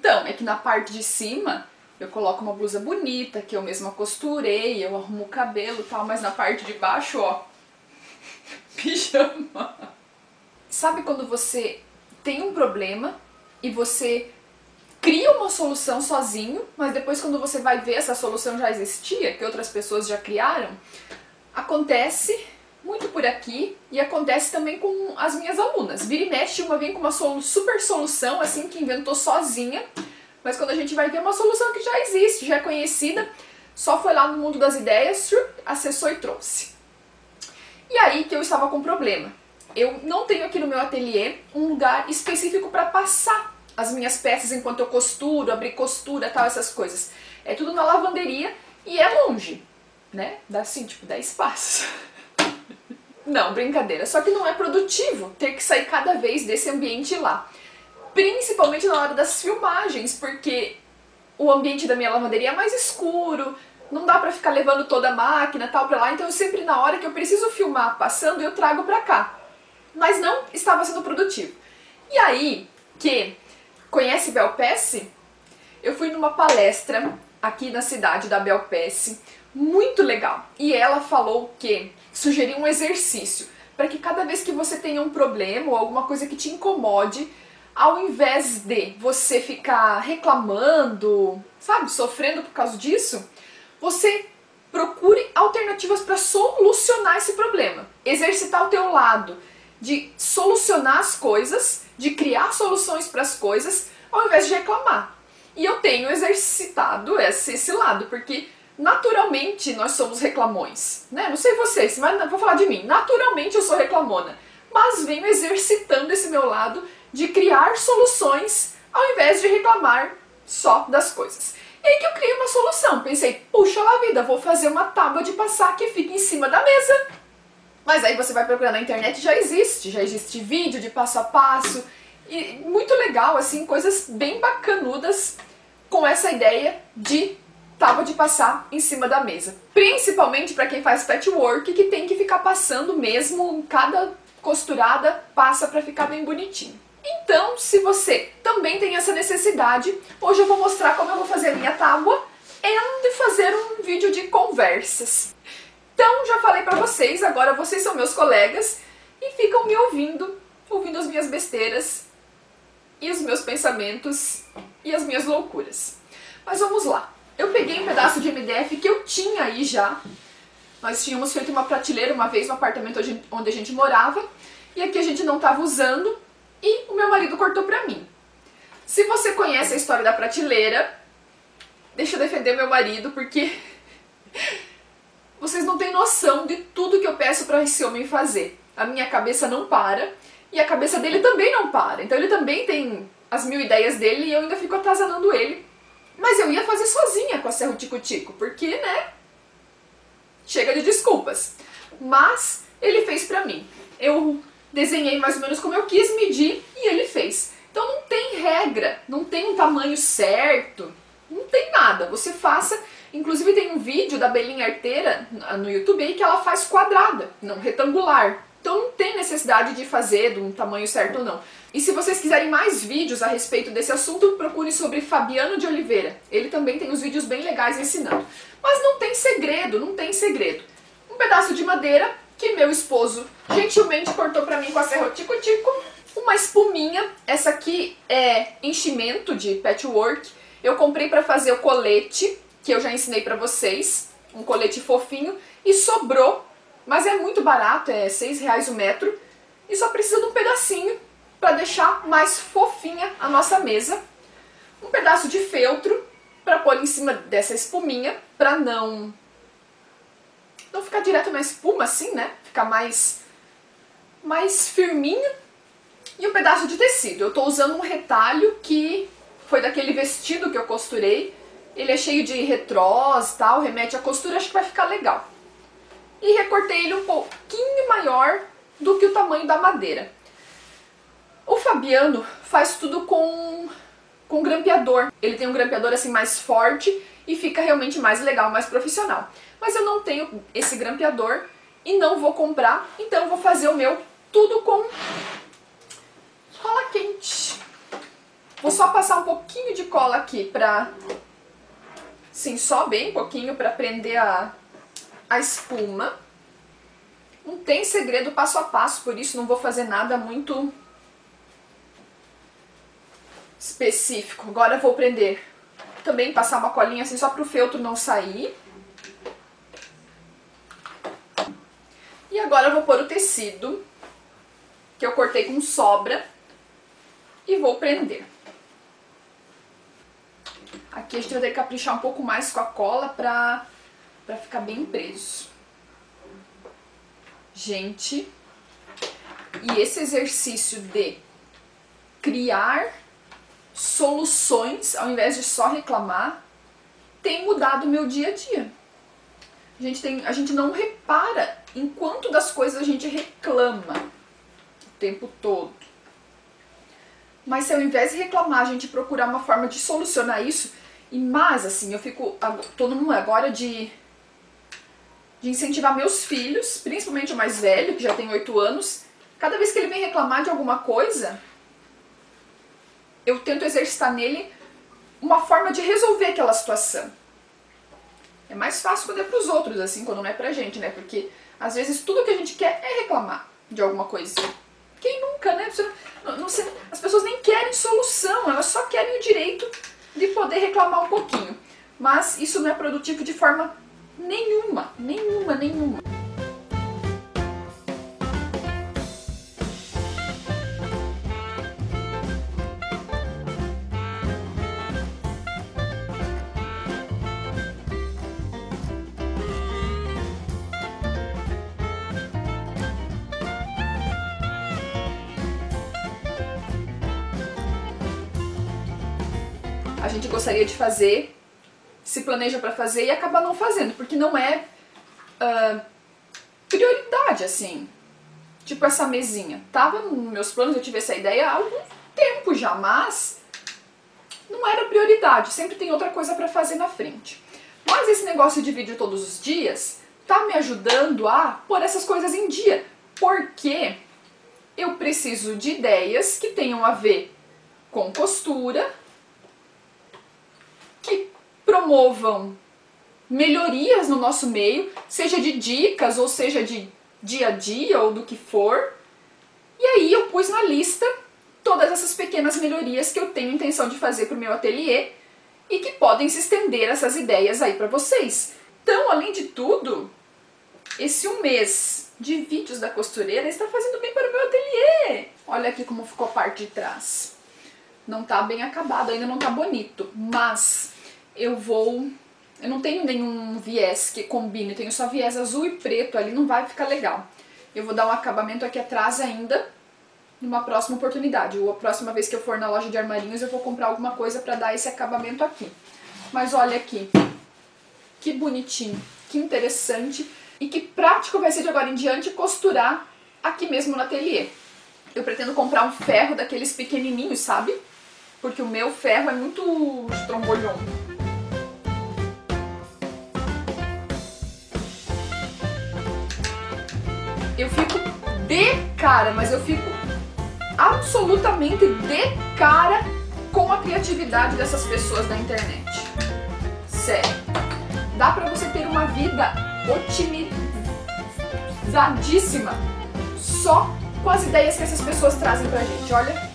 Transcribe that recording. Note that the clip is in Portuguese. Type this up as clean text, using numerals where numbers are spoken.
Então, é que na parte de cima eu coloco uma blusa bonita, que eu mesma costurei, eu arrumo o cabelo e tal, mas na parte de baixo, ó, pijama. Sabe quando você tem um problema e você cria uma solução sozinho, mas depois quando você vai ver essa solução já existia, que outras pessoas já criaram? Acontece muito por aqui e acontece também com as minhas alunas. Vira e mexe, uma vem com uma super solução, assim, que inventou sozinha, mas quando a gente vai ver uma solução que já existe, já é conhecida, só foi lá no mundo das ideias, acessou e trouxe. E aí que eu estava com problema. Eu não tenho aqui no meu ateliê um lugar específico para passar as minhas peças enquanto eu costuro, abrir costura, tal, essas coisas. É tudo na lavanderia e é longe, né? Dá assim, tipo, 10 passos. Não, brincadeira. Só que não é produtivo ter que sair cada vez desse ambiente lá. Principalmente na hora das filmagens, porque o ambiente da minha lavanderia é mais escuro, não dá pra ficar levando toda a máquina tal pra lá, então eu sempre na hora que eu preciso filmar passando, eu trago pra cá. Mas não estava sendo produtivo. E aí, conhece Bel Pesce? Eu fui numa palestra aqui na cidade da Bel Pesce, muito legal. E ela falou que sugeriu um exercício para que cada vez que você tenha um problema ou alguma coisa que te incomode, ao invés de você ficar reclamando, sabe, sofrendo por causa disso, você procure alternativas para solucionar esse problema. Exercitar o teu lado de solucionar as coisas, de criar soluções para as coisas, ao invés de reclamar. E eu tenho exercitado esse lado, porque naturalmente nós somos reclamões, né? Não sei vocês, mas vou falar de mim. Naturalmente eu sou reclamona, mas venho exercitando esse meu lado de criar soluções ao invés de reclamar só das coisas. E aí que eu criei uma solução. Pensei, puxa lá vida, vou fazer uma tábua de passar que fica em cima da mesa. Mas aí você vai procurar na internet, já existe vídeo de passo a passo. E muito legal, assim, coisas bem bacanudas com essa ideia de tábua de passar em cima da mesa. Principalmente para quem faz patchwork, que tem que ficar passando mesmo, cada costurada passa para ficar bem bonitinho. Então, se você também tem essa necessidade, hoje eu vou mostrar como eu vou fazer a minha tábua e fazer um vídeo de conversas. Então, já falei pra vocês, agora vocês são meus colegas e ficam me ouvindo as minhas besteiras e os meus pensamentos e as minhas loucuras. Mas vamos lá. Eu peguei um pedaço de MDF que eu tinha aí já. Nós tínhamos feito uma prateleira uma vez no apartamento onde a gente morava e aqui a gente não estava usando e o meu marido cortou pra mim. Se você conhece a história da prateleira, deixa eu defender meu marido porque vocês não têm noção de tudo que eu peço para esse homem fazer. A minha cabeça não para e a cabeça dele também não para. Então ele também tem as 1000 ideias dele e eu ainda fico atazanando ele. Mas eu ia fazer sozinha com a Serra Tico-Tico, porque, né, chega de desculpas. Mas ele fez pra mim. Eu desenhei mais ou menos como eu quis, medi e ele fez. Então não tem regra, não tem um tamanho certo, não tem nada. Você faça. Inclusive tem um vídeo da Belinha Arteira no YouTube aí que ela faz quadrada, não retangular. Então não tem necessidade de fazer de um tamanho certo ou não. E se vocês quiserem mais vídeos a respeito desse assunto, procure sobre Fabiano de Oliveira. Ele também tem uns vídeos bem legais ensinando. Mas não tem segredo, não tem segredo. Um pedaço de madeira que meu esposo gentilmente cortou pra mim com a Serra Tico-Tico. Uma espuminha, essa aqui é enchimento de patchwork. Eu comprei pra fazer o colete, que eu já ensinei pra vocês. Um colete fofinho. E sobrou, mas é muito barato, é R$6 o metro. E só precisa de um pedacinho para deixar mais fofinha a nossa mesa. Um pedaço de feltro para pôr em cima dessa espuminha, para não ficar direto na espuma assim, né? Ficar mais firminho. E um pedaço de tecido. Eu tô usando um retalho que foi daquele vestido que eu costurei. Ele é cheio de retrós e tal, remete à costura, acho que vai ficar legal. E recortei ele um pouquinho maior do que o tamanho da madeira. O Fabiano faz tudo com grampeador. Ele tem um grampeador assim mais forte e fica realmente mais legal, mais profissional. Mas eu não tenho esse grampeador e não vou comprar, então eu vou fazer o meu tudo com rola quente. Vou só passar um pouquinho de cola aqui pra... Sim, só bem pouquinho pra prender a espuma. Não tem segredo, passo a passo, por isso não vou fazer nada muito específico. Agora eu vou prender, também passar uma colinha assim só para o feltro não sair. E agora eu vou pôr o tecido, que eu cortei com sobra, e vou prender. Aqui a gente vai ter que caprichar um pouco mais com a cola pra ficar bem preso. Gente, e esse exercício de criar soluções ao invés de só reclamar tem mudado o meu dia a dia. A gente não repara em quanto das coisas a gente reclama o tempo todo. Mas se ao invés de reclamar, a gente procurar uma forma de solucionar isso, mas assim, tô num agora de incentivar meus filhos, principalmente o mais velho, que já tem 8 anos, cada vez que ele vem reclamar de alguma coisa, eu tento exercitar nele uma forma de resolver aquela situação. É mais fácil quando é pros outros, assim, quando não é pra gente, né? Porque às vezes tudo que a gente quer é reclamar de alguma coisa. Quem nunca, né? As pessoas nem querem solução, elas só querem o direito de poder reclamar um pouquinho. Mas isso não é produtivo de forma nenhuma. A gente gostaria de fazer, se planeja pra fazer e acaba não fazendo, porque não é prioridade, assim. Tipo essa mesinha. Tava nos meus planos, eu tive essa ideia há algum tempo já, mas não era prioridade. Sempre tem outra coisa pra fazer na frente. Mas esse negócio de vídeo todos os dias tá me ajudando a pôr essas coisas em dia, porque eu preciso de ideias que tenham a ver com costura, que promovam melhorias no nosso meio, seja de dicas, ou seja de dia a dia, ou do que for. E aí eu pus na lista todas essas pequenas melhorias que eu tenho intenção de fazer para o meu ateliê e que podem se estender essas ideias aí para vocês. Então, além de tudo, esse 1 mês de vídeos da costureira está fazendo bem para o meu ateliê. Olha aqui como ficou a parte de trás. Não tá bem acabado, ainda não tá bonito, mas eu não tenho nenhum viés que combine, eu tenho só viés azul e preto, ali não vai ficar legal. Eu vou dar um acabamento aqui atrás ainda, numa próxima oportunidade. Ou a próxima vez que eu for na loja de armarinhos eu vou comprar alguma coisa pra dar esse acabamento aqui. Mas olha aqui, que bonitinho, que interessante e que prático vai ser de agora em diante costurar aqui mesmo no ateliê. Eu pretendo comprar um ferro daqueles pequenininhos, sabe? Porque o meu ferro é muito trombolhão. Eu fico de cara, mas eu fico absolutamente de cara com a criatividade dessas pessoas da internet. Sério. Dá pra você ter uma vida otimizadíssima só com as ideias que essas pessoas trazem pra gente. Olha.